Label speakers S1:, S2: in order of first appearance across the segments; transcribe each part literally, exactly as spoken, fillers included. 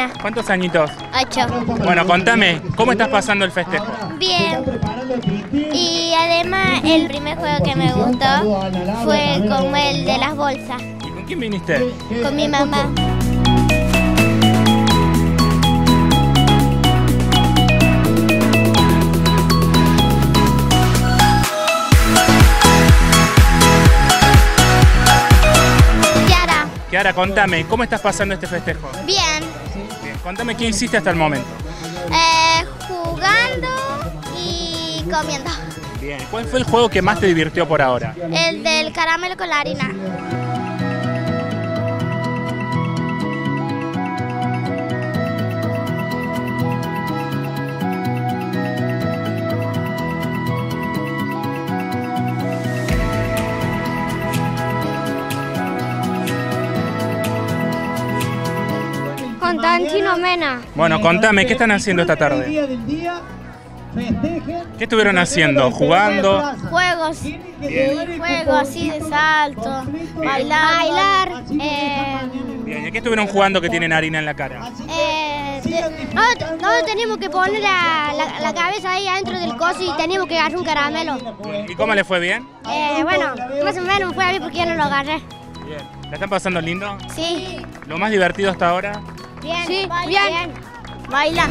S1: Mariana.
S2: ¿Cuántos añitos?
S1: Ocho.
S2: Bueno, contame, ¿cómo estás pasando el festejo?
S1: Bien. Y además el primer juego que me gustó fue como el de las bolsas.
S2: ¿Y con quién viniste?
S1: Con mi mamá. Kiara.
S2: Kiara, contame, ¿cómo estás pasando este festejo?
S1: Bien.
S2: Bien, contame qué hiciste hasta el momento.
S1: Eh, jugando y comiendo.
S2: Bien, ¿cuál fue el juego que más te divirtió por ahora?
S1: El del caramelo con la harina. Constantino Mena.
S2: Bueno, contame, ¿qué están haciendo esta tarde? ¿Qué estuvieron haciendo? ¿Jugando?
S1: Juegos. Juegos así de salto. Bailar. Bailar. Eh,
S2: Bien, ¿y qué estuvieron jugando que tienen harina en la cara?
S1: eh, te- nosotros, nosotros teníamos que poner la, la, la cabeza ahí adentro del coso y teníamos que agarrar un caramelo.
S2: ¿Y cómo le fue bien?
S1: Eh, bueno, más o menos me fue a mí porque yo no lo agarré.
S2: Bien. ¿La están pasando lindo?
S1: Sí.
S2: ¿Lo más divertido hasta ahora?
S1: Bien. Sí, bien. Baila.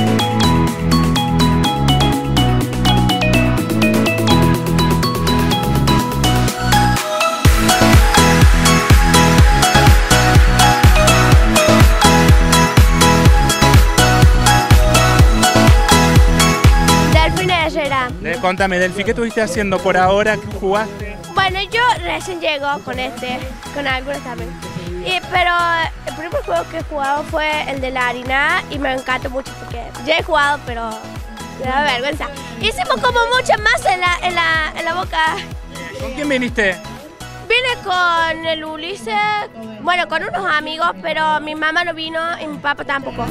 S3: Delfina Herrera.
S2: Eh, contame, Delfi, ¿qué estuviste haciendo por ahora? ¿Qué jugaste?
S3: Bueno, yo recién llego con este, con algunos también. Y, pero el primer juego que he jugado fue el de la harina y me encantó mucho porque ya he jugado, pero me da vergüenza. Hicimos como mucha masa en la, en la, en la boca.
S2: ¿Con quién viniste?
S3: Vine con el Ulises, bueno, con unos amigos, pero mi mamá no vino y mi papá tampoco.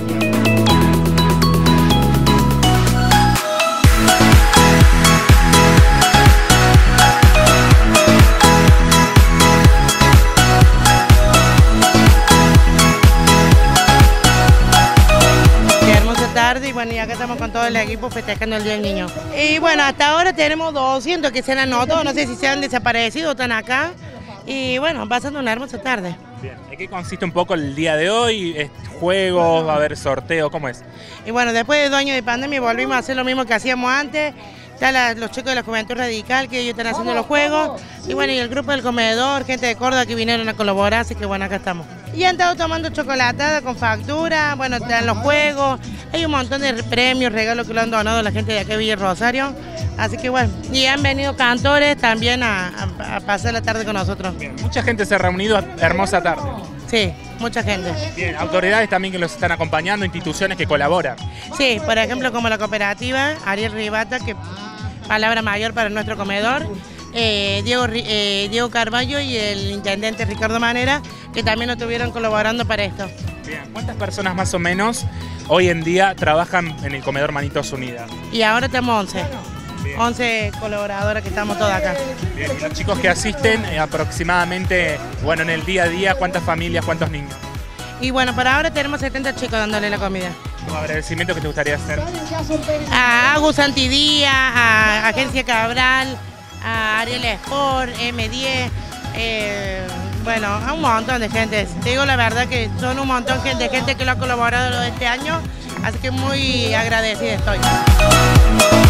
S4: Tarde y bueno, y acá estamos con todo el equipo festejando el Día del Niño. Y bueno, hasta ahora tenemos doscientos que se han anotado, no sé si se han desaparecido o están acá. Y bueno, pasando una hermosa tarde.
S2: Bien, ¿en qué consiste un poco el día de hoy? ¿Es juegos? ¿Va a haber sorteo? ¿Cómo es?
S4: Y bueno, después de dos años de pandemia volvimos a hacer lo mismo que hacíamos antes. Ya la- los chicos de la Juventud Radical que ellos están haciendo los juegos. Y bueno, y el grupo del comedor, gente de Córdoba que vinieron a colaborar, así que bueno, acá estamos. Y han estado tomando chocolatada con factura, bueno, están los juegos. Hay un montón de premios, regalos que lo han donado la gente de acá de Villa Rosario. Así que bueno, y han venido cantores también a, a- a pasar la tarde con nosotros.
S2: Bien, mucha gente se ha reunido, hermosa tarde.
S4: Sí, mucha gente.
S2: Bien, autoridades también que los están acompañando, instituciones que colaboran.
S4: Sí, por ejemplo, como la cooperativa Ariel Ribata, que palabra mayor para nuestro comedor, eh, Diego, Ri- eh, Diego Carballo y el intendente Ricardo Manera, que también nos estuvieron colaborando para esto.
S2: Bien, ¿cuántas personas más o menos hoy en día trabajan en el comedor Manitos Unidas?
S4: Y ahora tenemos once.
S2: Bien.
S4: once colaboradoras que estamos todas acá.
S2: Bien, y los chicos que asisten eh, aproximadamente, bueno, en el día a día, ¿cuántas familias, cuántos niños?
S4: Y bueno, para ahora tenemos setenta chicos dándole la comida.
S2: Un agradecimiento que te gustaría hacer.
S4: A Agus Santidía, a Agencia Cabral, a Ariel Sport, M diez, eh, bueno, a un montón de gente. Te digo la verdad que son un montón de gente que lo ha colaborado este año, así que muy agradecida estoy.